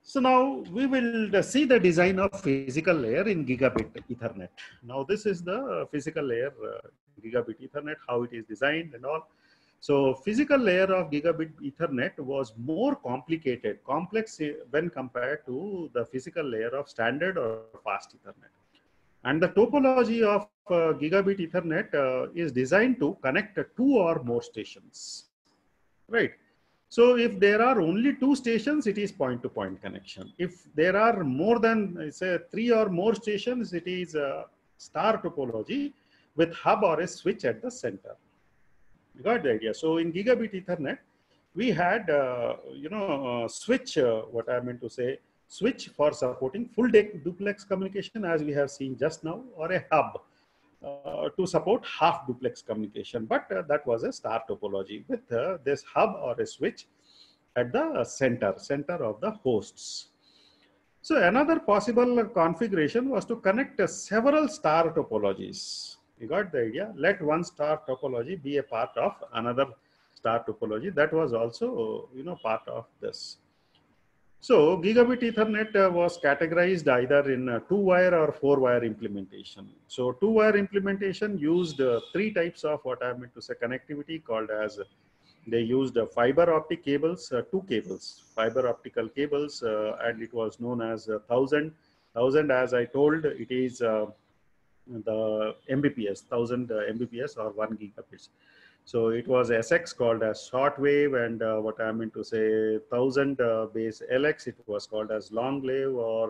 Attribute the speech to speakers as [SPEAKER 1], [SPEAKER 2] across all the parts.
[SPEAKER 1] So now we will see the design of physical layer in gigabit Ethernet. Now this is the physical layer gigabit Ethernet, how it is designed and all. So physical layer of gigabit Ethernet was more complicated, complex when compared to the physical layer of standard or fast Ethernet. And the topology of gigabit Ethernet is designed to connect two or more stations, right? So if there are only two stations, it is point-to-point connection. If there are more than, say, three or more stations, it is a star topology with hub or a switch at the center. You got the idea? So in gigabit Ethernet, we had, switch, what I meant to say, switch for supporting full duplex communication, as we have seen just now, or a hub to support half duplex communication. But that was a star topology with this hub or a switch at the center of the hosts. So another possible configuration was to connect several star topologies. You got the idea? Let one star topology be a part of another star topology. That was also, part of this. So gigabit Ethernet was categorized either in 2-wire or 4-wire implementation. So 2-wire implementation used three types of what I meant to say connectivity, called as they used fiber optic cables, two cables, fiber optical cables, and it was known as 1000 as I told, it is the Mbps, 1000 Mbps or 1 gigabits. So it was SX called as shortwave, and what I meant to say 1000 base LX, it was called as long wave or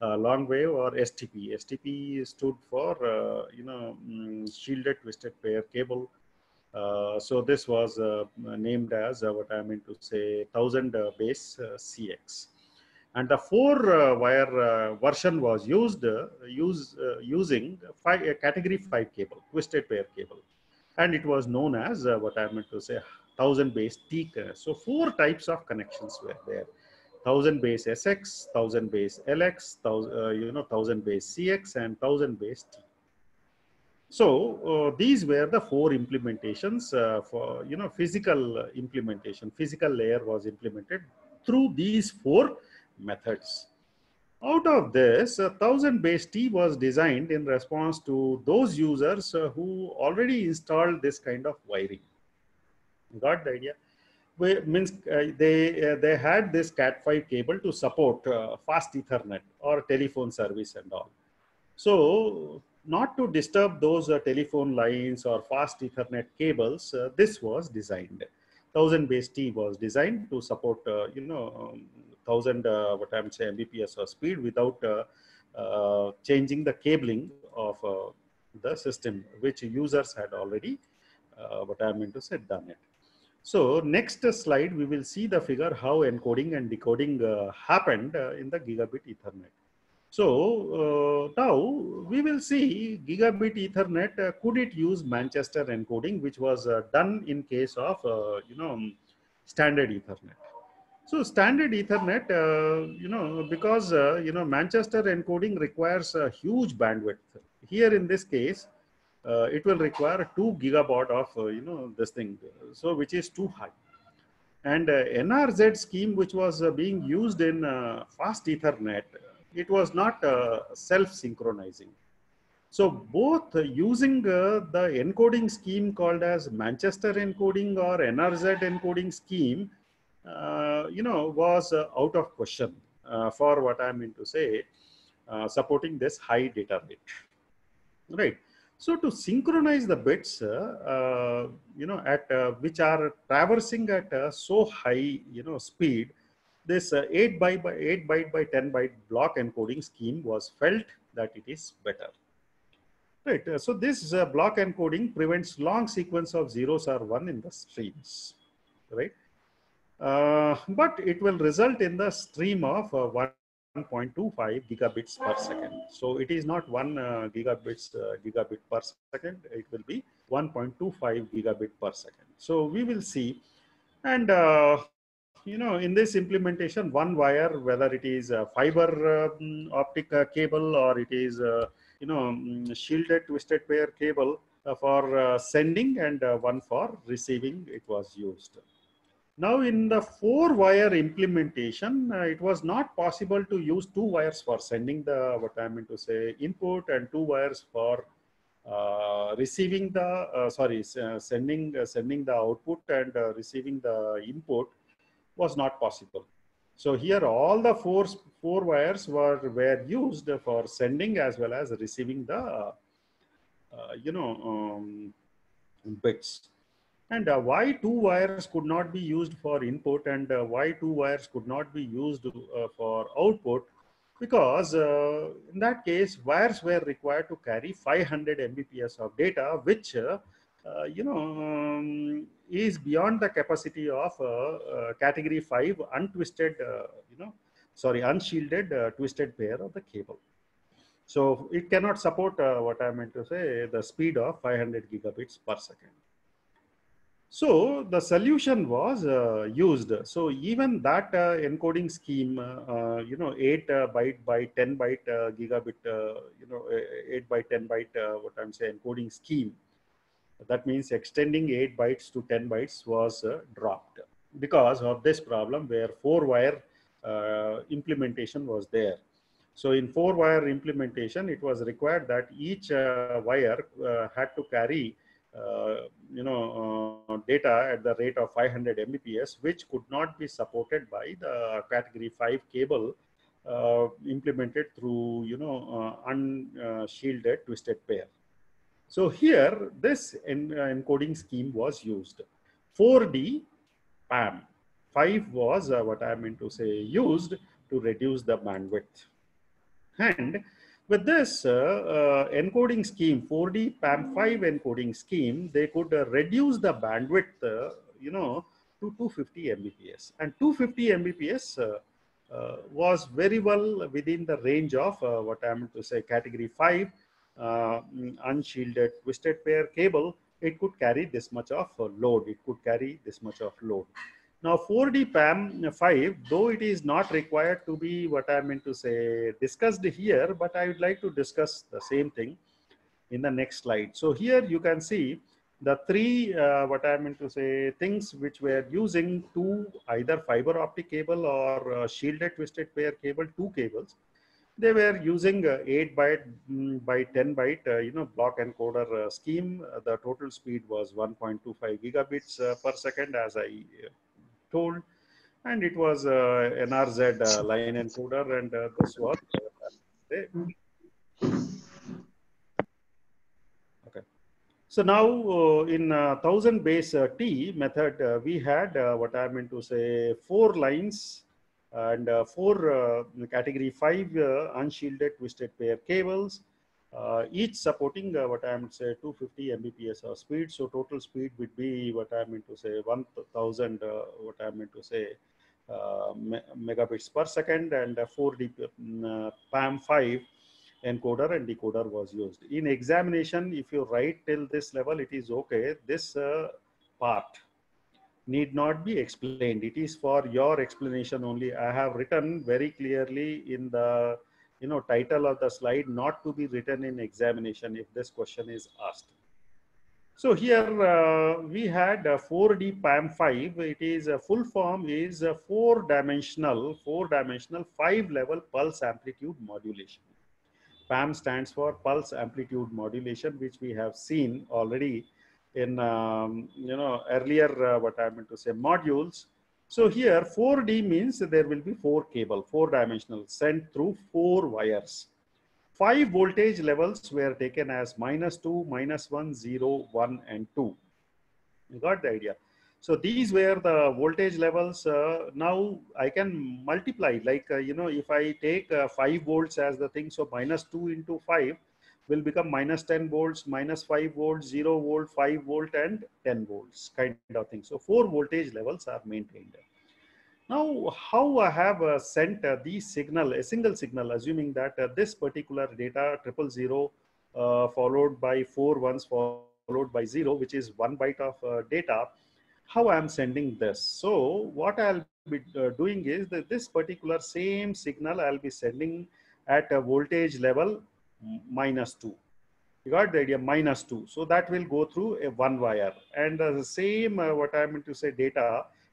[SPEAKER 1] STP. STP stood for shielded twisted pair cable. So this was named as what I meant to say 1000 base CX. And the 4-wire version was using category 5 cable, twisted pair cable, and it was known as what I meant to say 1000 base T. So 4 types of connections were there: 1000 base SX, 1000 base LX, 1000 base CX, and 1000 base T. So these were the 4 implementations for physical implementation. Physical layer was implemented through these 4 methods. Out of this, 1000 base T was designed in response to those users who already installed this kind of wiring. Got the idea? Means they had this Cat5 cable to support fast Ethernet or telephone service and all. So not to disturb those telephone lines or fast Ethernet cables, this was designed. 1000 base T was designed to support 1000 what I'm saying Mbps of speed without changing the cabling of the system, which users had already what I meant to say done it. So next slide, we will see the figure how encoding and decoding happened in the gigabit Ethernet. So now we will see gigabit Ethernet, could it use Manchester encoding, which was done in case of, standard Ethernet. So standard Ethernet, because, Manchester encoding requires a huge bandwidth. Here in this case, it will require 2 gigabaud of, this thing, so which is too high. And NRZ scheme, which was being used in fast Ethernet, it was not self-synchronizing. So both using the encoding scheme called as Manchester encoding or NRZ encoding scheme, was out of question for what I mean to say, supporting this high data rate, right? So to synchronize the bits, at which are traversing at so high, speed, this 8 byte by 10 byte block encoding scheme was felt that it is better. Right. So this block encoding prevents long sequence of zeros or one in the streams. Right. But it will result in the stream of 1.25 gigabits per second. So it is not 1 gigabit per second. It will be 1.25 gigabit per second. So we will see. And in this implementation, one wire, whether it is a fiber optic cable or it is shielded twisted pair cable for sending and one for receiving, it was used. Now in the 4-wire implementation, it was not possible to use 2 wires for sending the, what I mean to say, input, and 2 wires for receiving the, sending the output and receiving the input was not possible. So here all the four wires were used for sending as well as receiving the, bits. And why 2 wires could not be used for input, and why 2 wires could not be used for output? Because in that case, wires were required to carry 500 Mbps of data, which is beyond the capacity of category 5 untwisted, unshielded twisted pair of the cable. So it cannot support what I meant to say, the speed of 500 gigabits per second. So the solution was used. So even that encoding scheme, 8 byte by 10 byte gigabit, 8 by 10 byte, what I'm saying, encoding scheme. That means extending 8 bytes to 10 bytes was dropped because of this problem where 4-wire implementation was there. So in 4-wire implementation, it was required that each wire had to carry data at the rate of 500 Mbps, which could not be supported by the category 5 cable implemented through, unshielded twisted pair. So here, this encoding scheme was used. 4D PAM 5 was what I meant to say used to reduce the bandwidth. And with this encoding scheme, 4D PAM5 encoding scheme, they could reduce the bandwidth, to 250 Mbps. And 250 Mbps was very well within the range of what I meant to say, category 5 unshielded twisted pair cable. It could carry this much of load. It could carry this much of load. Now 4D PAM5, though it is not required to be what I meant to say discussed here, but I would like to discuss the same thing in the next slide. So here you can see the three what I meant to say things which were using two either fiber optic cable or shielded twisted pair cable, two cables. They were using 8 byte by 10 byte block encoder scheme. The total speed was 1.25 gigabits per second, as I told, and it was NRZ line encoder, and this was okay. So now in 1000 base T method, we had what I meant to say 4 lines and 4 category 5 unshielded twisted pair cables, each supporting what I meant to say 250 Mbps of speed. So total speed would be what I meant to say 1000 what I meant to say megabits per second, and 4D PAM5 encoder and decoder was used. In examination, if you write till this level, it is okay. This part need not be explained. It is for your explanation only. I have written very clearly in the title of the slide, not to be written in examination if this question is asked. So here we had 4D PAM5. It is a full form is a 4-dimensional 5-level pulse amplitude modulation. PAM stands for pulse amplitude modulation, which we have seen already in earlier what I meant to say modules. So here 4D means there will be 4 cable, 4-dimensional, sent through 4 wires. 5 voltage levels were taken as -2, -1, 0, 1, and 2. You got the idea? So these were the voltage levels. Now I can multiply, like, if I take 5 volts as the thing, so -2 into 5 will become -10 volts, -5 volts, 0 volt, 5 volt, and 10 volts kind of thing. So 4 voltage levels are maintained. Now, how I have sent the signal, a single signal, assuming that this particular data 000 followed by 4 ones followed by 0, which is 1 byte of data, how I am sending this. So what I'll be doing is that this particular same signal I'll be sending at a voltage level -2. You got the idea, -2. So that will go through a 1 wire, and the same what I meant to say data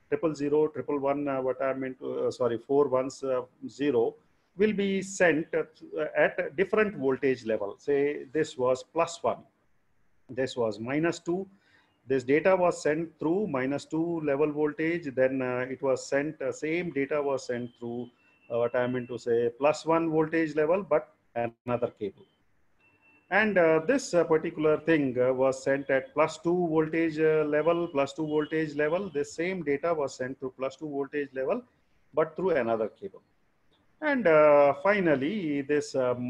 [SPEAKER 1] 000, 111, what I meant to, sorry, 410 will be sent at different voltage level. Say this was +1, this was -2. This data was sent through -2 level voltage. Then it was sent, same data was sent through what I meant to say +1 voltage level, but another cable. And this particular thing was sent at +2 voltage level, +2 voltage level. The same data was sent to +2 voltage level, but through another cable. And finally, this,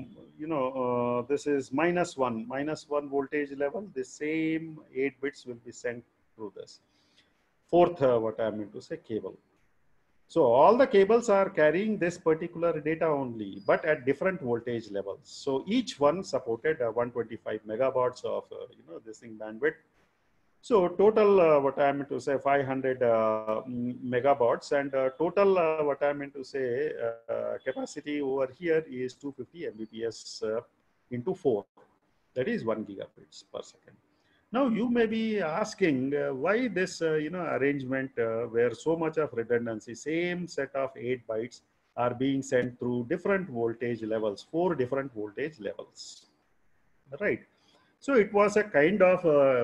[SPEAKER 1] this is -1 voltage level. The same 8 bits will be sent through this fourth, what I mean to say, cable. So all the cables are carrying this particular data only, but at different voltage levels. So each one supported 125 megahertz of, this thing bandwidth. So total, what I meant to say, 500 megahertz, and total, what I meant to say, capacity over here is 250 Mbps into 4. That is 1 gigabits per second. Now you may be asking why this arrangement where so much of redundancy, same set of 8 bytes are being sent through different voltage levels, 4 different voltage levels, right? So it was a kind of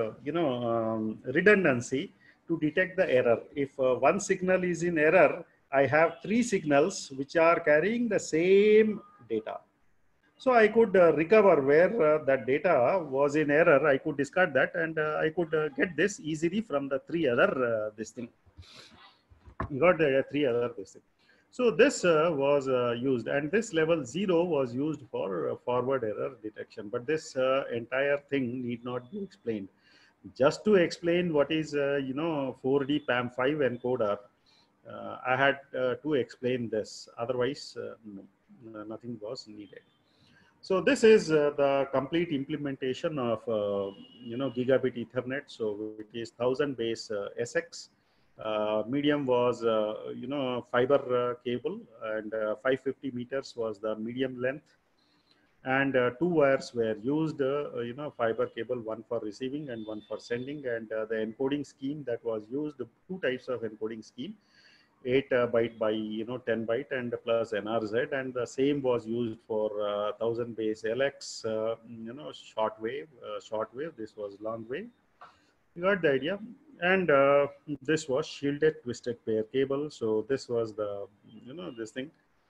[SPEAKER 1] redundancy to detect the error. If one signal is in error, I have 3 signals which are carrying the same data. So I could recover where that data was in error. I could discard that, and I could get this easily from the 3 other this thing. You got the 3 other this thing. So this was used, and this level 0 was used for forward error detection. But this entire thing need not be explained. Just to explain what is 4D PAM5 encoder, I had to explain this. Otherwise, no, nothing was needed. So this is the complete implementation of gigabit Ethernet. So it is 1000 base SX. Medium was fiber cable, and 550 meters was the medium length. And 2 wires were used, fiber cable, one for receiving and one for sending. And the encoding scheme that was used, 2 types of encoding scheme. 8 byte by 10 byte and plus NRZ, and the same was used for 1000 base LX, short wave. This was long wave. You got the idea. And this was shielded twisted pair cable. So this was the this thing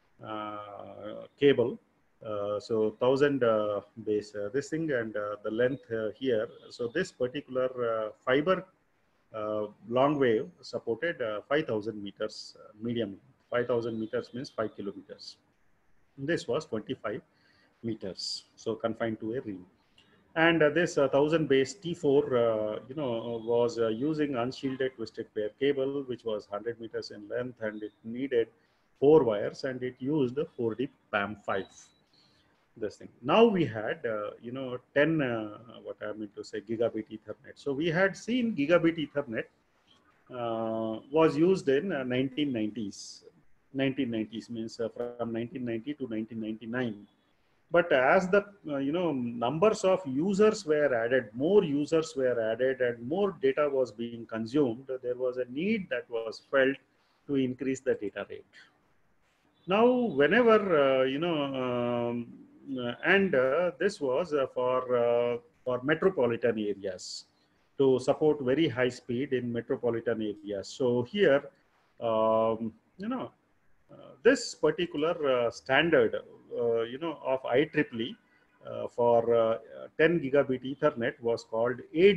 [SPEAKER 1] cable. So 1000 base this thing, and the length here. So this particular fiber long wave supported 5000 meters medium. 5000 meters means 5 kilometers. This was 25 meters, so confined to a ring. And this 1000 base T4 was using unshielded twisted pair cable, which was 100 meters in length, and it needed 4 wires, and it used 4D PAM5. This thing. Now we had 10 what I mean to say gigabit Ethernet. So we had seen gigabit Ethernet was used in 1990s. 1990s means from 1990 to 1999. But as the numbers of users were added, more users were added, and more data was being consumed, there was a need that was felt to increase the data rate. Now, whenever and this was for metropolitan areas, to support very high speed in metropolitan areas. So here, this particular standard, of IEEE for 10 gigabit Ethernet was called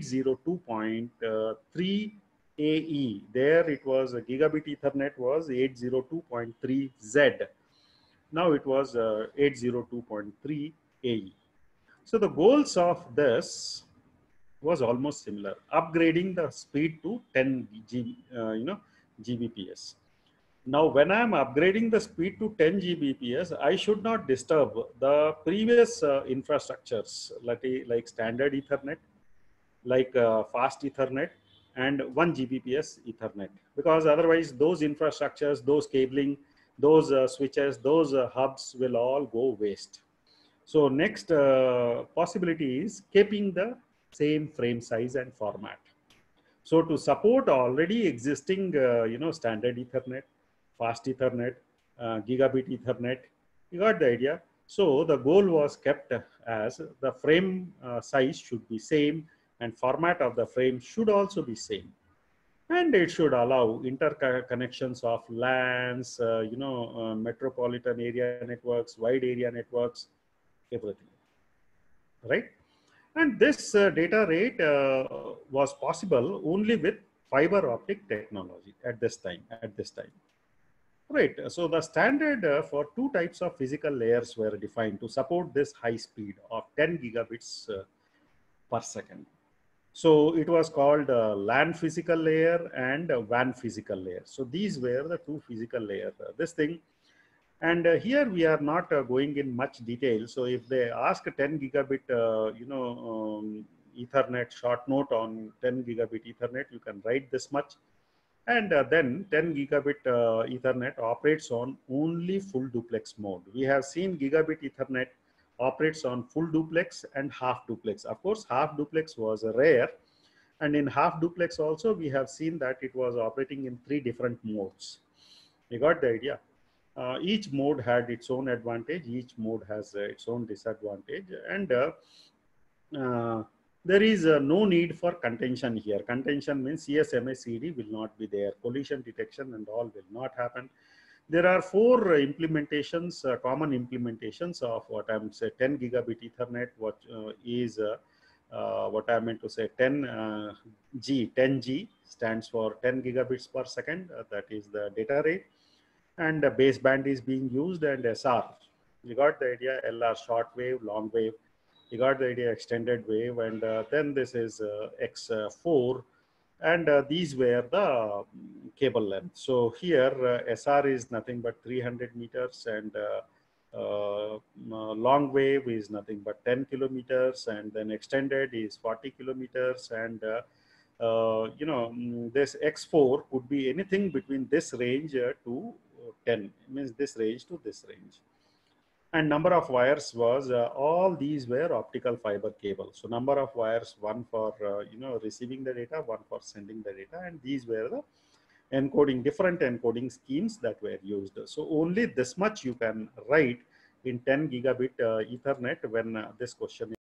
[SPEAKER 1] 802.3 AE. There it was gigabit Ethernet was 802.3 Z. Now it was 802.3 AE. So the goals of this was almost similar, upgrading the speed to 10 Gbps. Now, when I am upgrading the speed to 10 Gbps, I should not disturb the previous infrastructures like standard Ethernet, like fast Ethernet, and 1 Gbps Ethernet, because otherwise those infrastructures, those cabling, those switches, those hubs will all go waste. So next possibility is keeping the same frame size and format. So to support already existing, standard Ethernet, fast Ethernet, gigabit Ethernet, you got the idea. So the goal was kept as the frame size should be same and format of the frame should also be same. And it should allow interconnections of LANs, metropolitan area networks, wide area networks, everything, right? And this data rate was possible only with fiber optic technology at this time. Right. So the standard for two types of physical layers were defined to support this high speed of 10 gigabits per second. So it was called LAN physical layer and WAN physical layer. So these were the two physical layers. This thing, and here we are not going in much detail. So if they ask 10 gigabit, Ethernet short note on 10 gigabit Ethernet, you can write this much. And then 10 gigabit Ethernet operates on only full duplex mode. We have seen gigabit Ethernet operates on full duplex and half duplex. Of course, half duplex was rare. And in half duplex also, we have seen that it was operating in 3 different modes. You got the idea? Each mode had its own advantage. Each mode has its own disadvantage. And there is no need for contention here. Contention means CSMA-CD will not be there. Collision detection and all will not happen. There are 4 implementations, common implementations of what I'm saying 10 gigabit Ethernet, what is what I meant to say 10G stands for 10 gigabits per second. That is the data rate. And the baseband is being used, and SR. You got the idea, LR short wave, long wave. You got the idea, extended wave, and then this is X4, and these were the cable length. So here SR is nothing but 300 meters, and long wave is nothing but 10 kilometers, and then extended is 40 kilometers, and this X4 could be anything between this range to 10, means this range to this range. And number of wires was all these were optical fiber cable. So number of wires, one for receiving the data, one for sending the data, and these were the encoding, different encoding schemes that were used. So only this much you can write in 10 gigabit Ethernet when this question